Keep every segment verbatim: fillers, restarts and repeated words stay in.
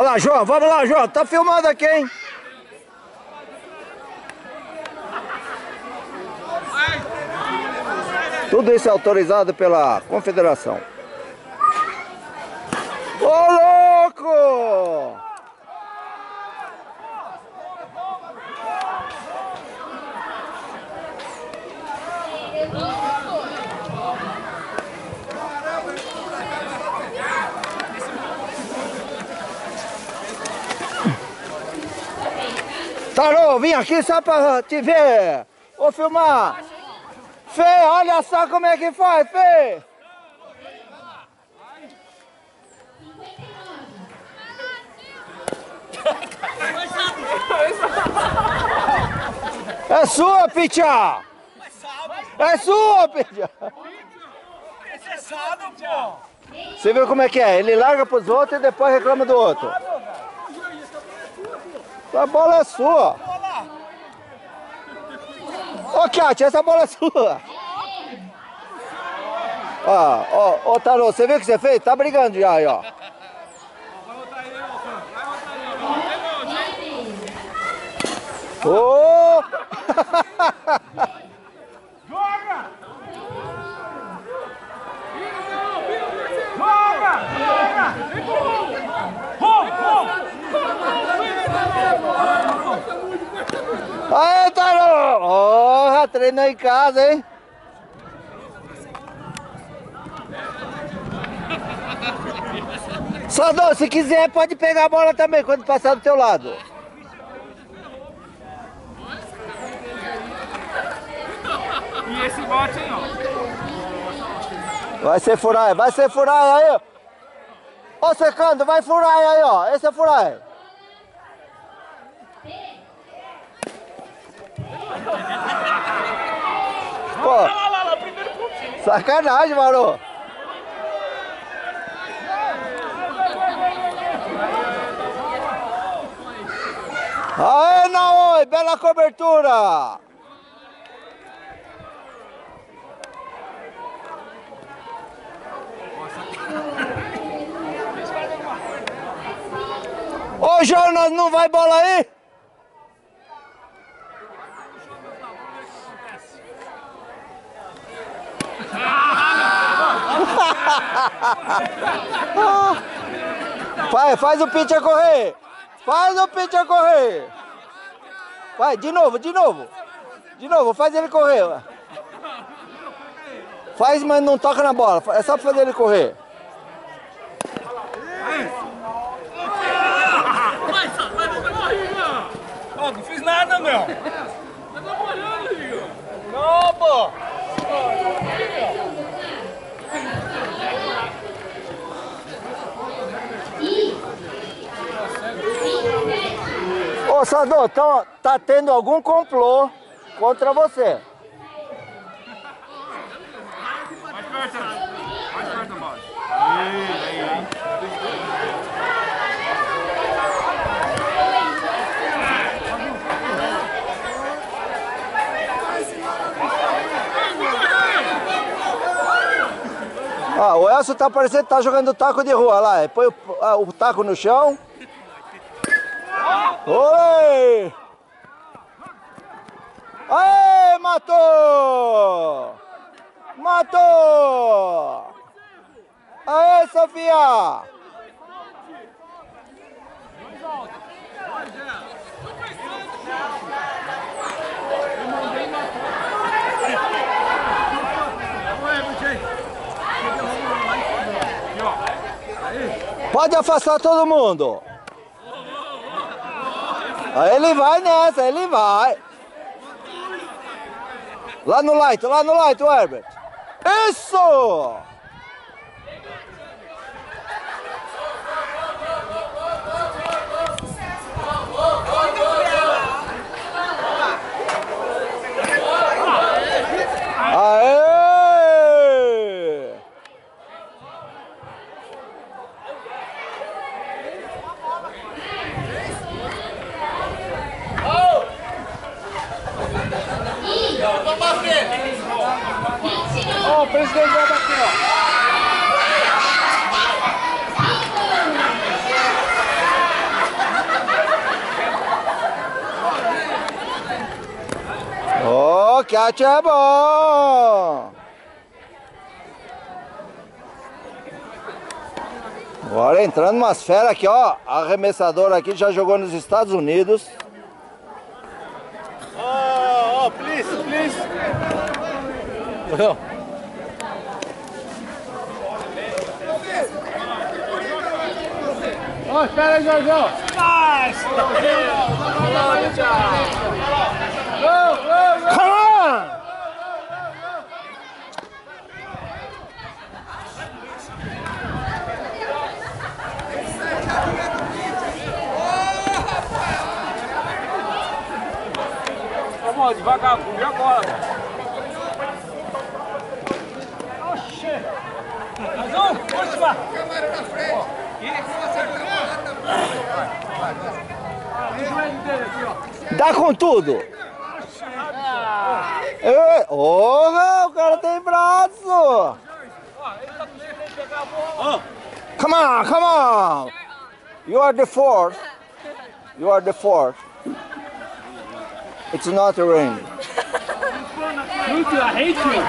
lá, João, vamos lá, João. Tá filmando aqui, hein? Tudo isso é autorizado pela Confederação. Ô, louco! Tarô, vim aqui só pra te ver. Vou filmar. Fê, olha só como é que faz, Fê. É sua, Picha. É sua, Picha. Esse é sado, pô. Você viu como é que é? Ele larga pros outros e depois reclama do outro. A bola é sua. Ô, Kátia, essa bola é sua. Ó, ó, ô, Tarô, você viu o que você fez? Tá brigando já aí, ó. Ô! Joga! Joga! Joga! Aê, Tarô! Ó, já treinou em casa, hein? Sadô, se quiser, pode pegar a bola também quando passar do teu lado. E esse bote, hein, ó. Vai ser furar, vai ser furar aí, ó. Ô, Secando, vai furar aí, ó. Esse é furar. Pô, sacanagem, Marô. Aê, Naoi, bela cobertura. Ô, Jonas, não vai bola aí? Vai, faz o pitcher correr. Faz o pitcher correr. Vai, de novo, de novo. De novo, faz ele correr. Faz, mas não toca na bola. É só fazer ele correr. Ó, não fiz nada, meu. Tá trabalhando, Igor. Não, pô. Ô, Sadô, tá, tá tendo algum complô contra você. Mais perto, mais perto, mais. Aí, aí, aí. Ah, o Elcio tá parecendo que tá jogando taco de rua lá. Põe o, ah, o taco no chão. Oi! Aê, matou! Matou! Aê, Sofia! Pode afastar todo mundo. Aí ele vai nessa, ele vai. Lá no light, lá no light, o Herbert. Isso! Aê! Ó, o presidente vai bater, ó. catch é bom. Agora entrando umas feras aqui, ó. Arremessador aqui já jogou nos Estados Unidos. Oh, oh, please, please. Oh, espera aí, Jorjão. Nice! Go, go, go! Come on! Vamos, devagar, e agora? Oxê! Mais um, última! Câmara na frente! E acerta a bota! O joelho dele aqui, ó. Dá com tudo! É, oh, o cara tem braço! Come on, come on! You are the fourth. You are the fourth. It's not a ring. Luke, I hate you!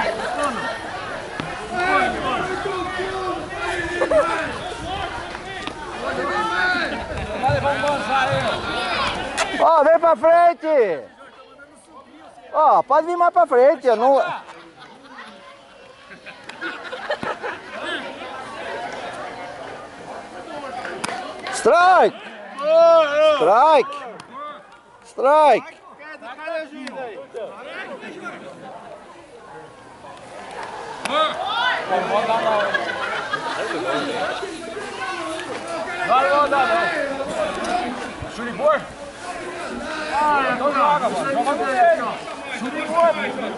Vai levar um bonsai aí, Ó, vem pra frente! Ó, pode vir mais pra frente, eu não... Strike! Strike! Strike! Não, não, não, não. Churibor? Ah, não joga, mano. Joga com ele. Churibor,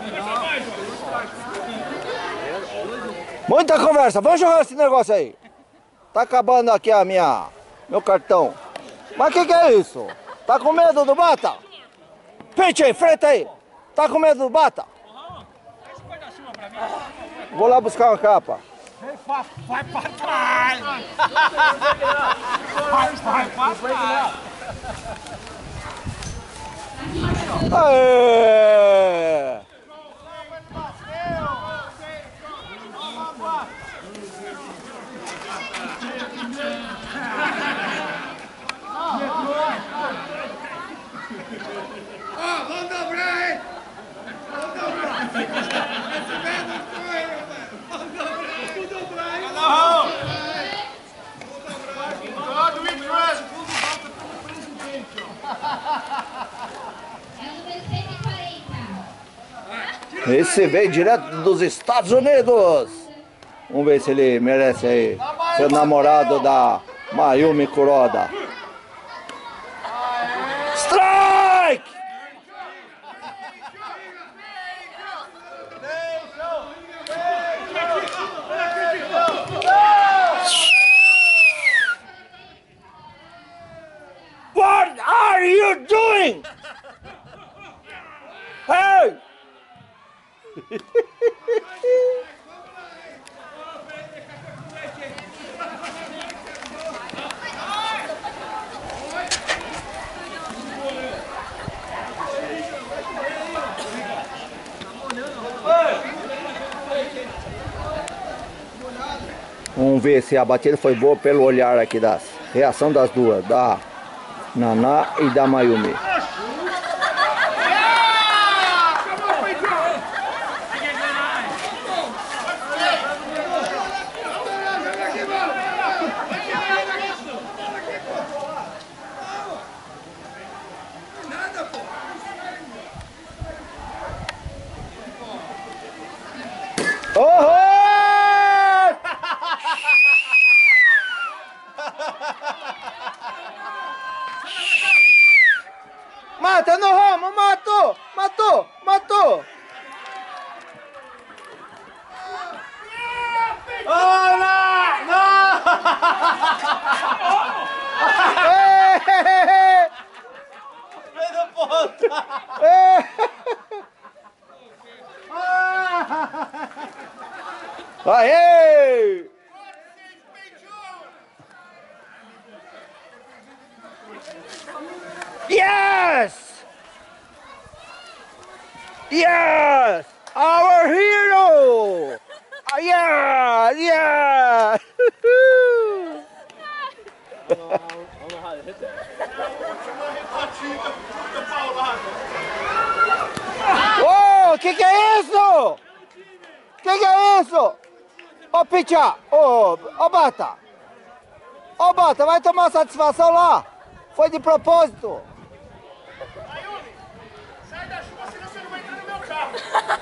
Muita conversa, vamos jogar esse negócio aí. Tá acabando aqui a minha... meu cartão. Mas o que que é isso? Tá com medo do bata? Pente aí, frente aí. Tá com medo do bata? Vou lá buscar uma capa. vai pra trás! Vai, vai, vai pra trás! Aê! Ó, vamos dobrar, hein? Vamos dobrar! Esse vento foi, rapaz! Vamos dobrar, vamos dobrar, hein? Não! God, we trust! Esse veio direto dos Estados Unidos. Vamos ver se ele merece aí ser namorado da Mayumi Kuroda. Strike! What are you doing? Hey! Vamos ver se a batida foi boa pelo olhar aqui das reação das duas, da Naná e da Mayumi. Oh! Mata no ramo, matou, matou, matou. Oh, não! Não! Meio da ponta! Aê! Yes! Yes! Our hero! Uh, yeah! Yeah! I don't know how, I don't know how to hit that. Oh, que que é isso? Que que é isso? Ô, Picha! Ô, ô, Bata! Ô, Bata, vai tomar satisfação lá! Foi de propósito! Sai da chuva, senão você não vai entrar no meu carro.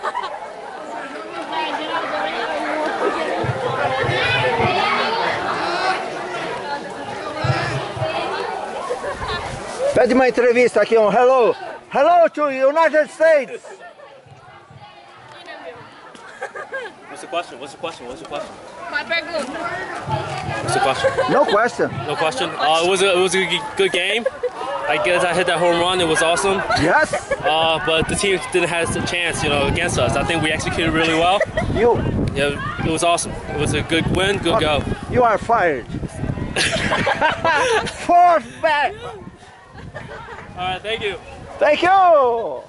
Pede uma entrevista aqui, um hello! Hello to United States! What's the question? What's the question? What's the question? My pergunta. What's the question? No question! No question. Uh, it was a it was a g- good game. I guess I hit that home run. It was awesome. Yes! Uh, but the team didn't have a chance, you know, against us. I think we executed really well. You! Yeah, it was awesome. It was a good win, good go. You are fired! Fourth back! All right, thank you. Thank you!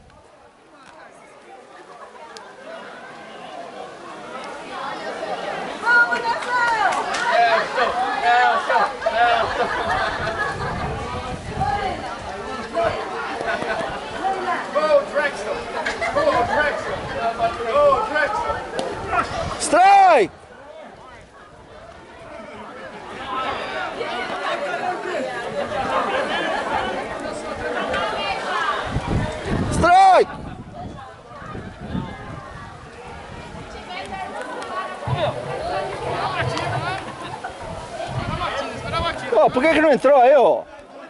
Go, Drexel. Go, Drexel. Go, Drexel. Strike! Strike! Pô, por que que não entrou aí, ó?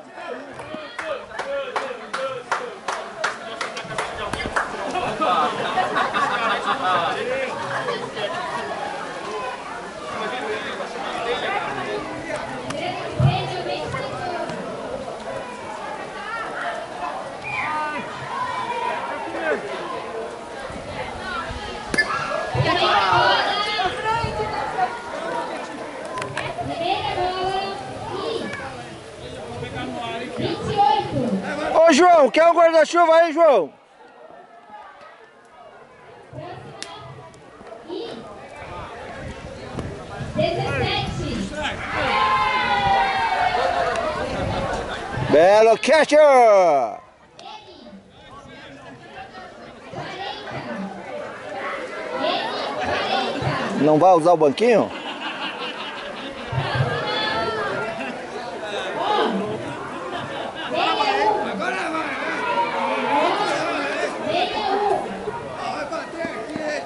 Ô, João, quer um guarda-chuva aí, João? Belo catcher! Não vai usar o banquinho? Agora vai. Vai bater aqui.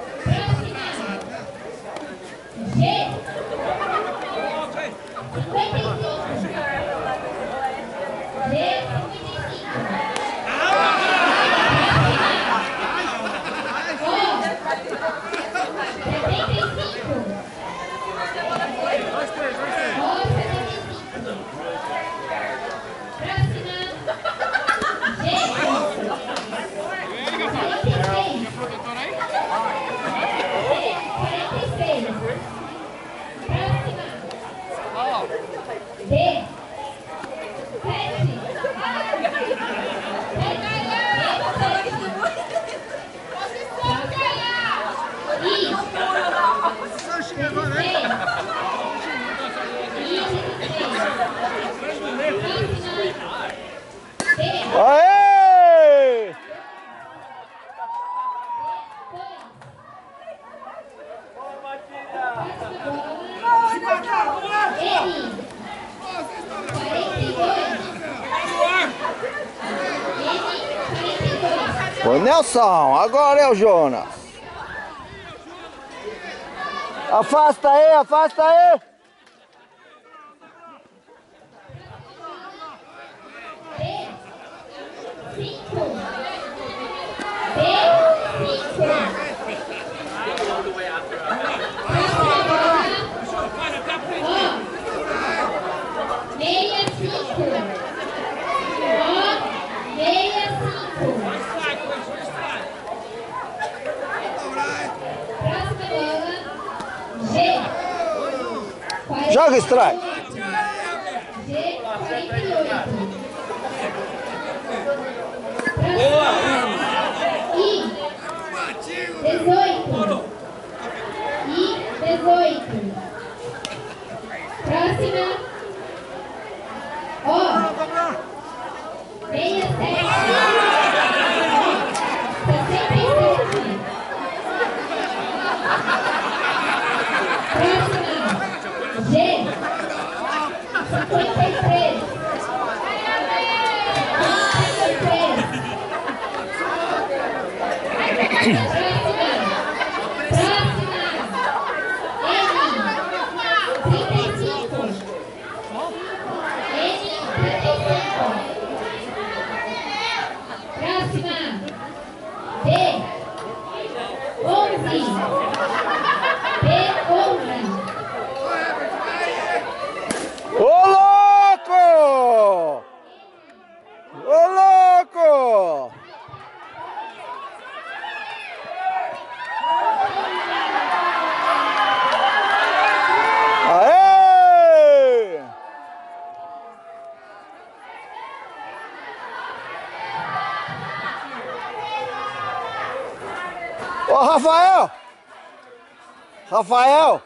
Aê! Ô Nelson, agora é o Jonas. Afasta aí, afasta aí. Joga strike. Boa! dezoito. Próxima. Ó. sessenta e sete. Próxima. G. cinquenta e três. cinquenta e três. Próxima. Próxima. N. trinta e cinco. N. trinta e cinco. Próxima. D. onze. D. onze. Ô louco! Ô louco! Aê! Ô Rafael! Rafael!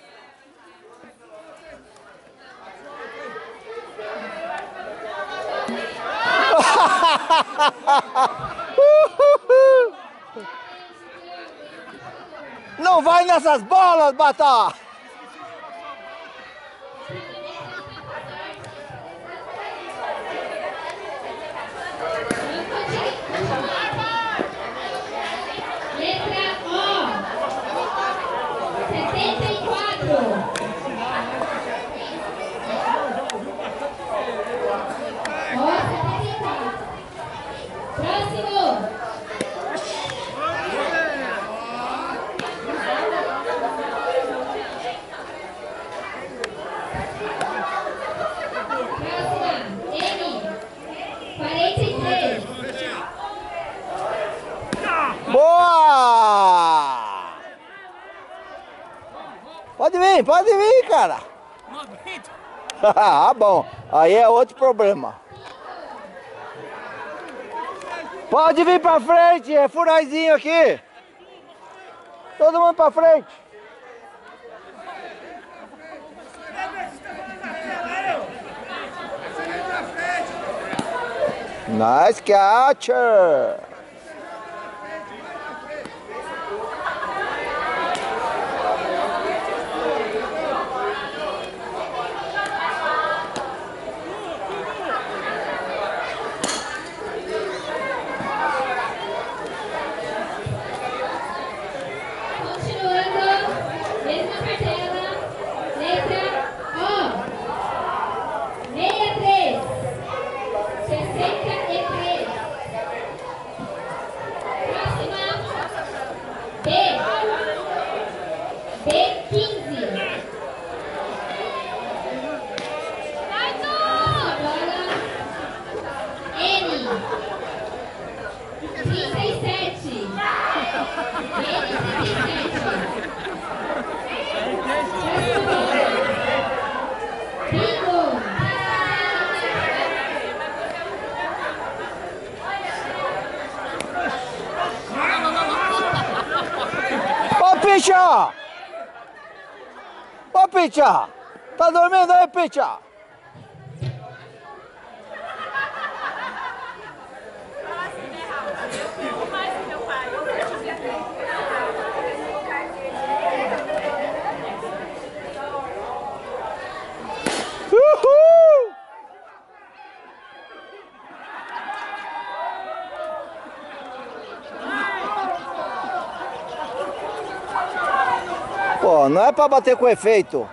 Não vai nessas bolas, Bata! Letra O. setenta e quatro. Ó, setenta e quatro. Próximo. Próxima. M. quarenta e três. Boa! Pode vir, pode vir, cara. Não aguento. Ah, bom. Aí é outro problema. Pode vir pra frente, é furaizinho aqui. Todo mundo pra frente. Nice catcher. Continuando, mesma cartela, letra O. sessenta e três. sessenta e três. Próxima. B. B quinze. Agora. N. trinta e sete. N trinta e sete. Bingo! Ô, Picha! Ô, Picha! Tá dormindo aí, Picha? Uhul! Pô, não é pra bater com efeito.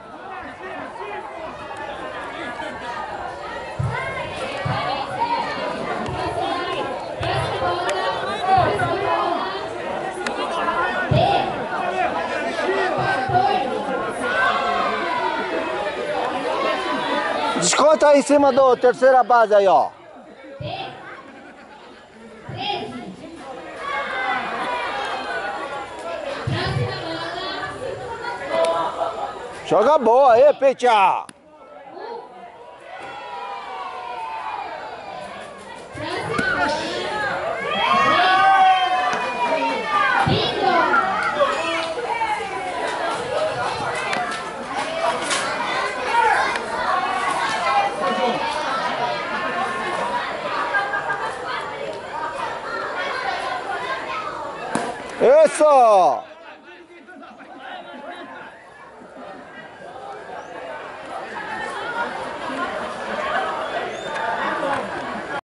Desconta aí em cima do terceira base aí, ó. Joga boa aí, Picha! Isso!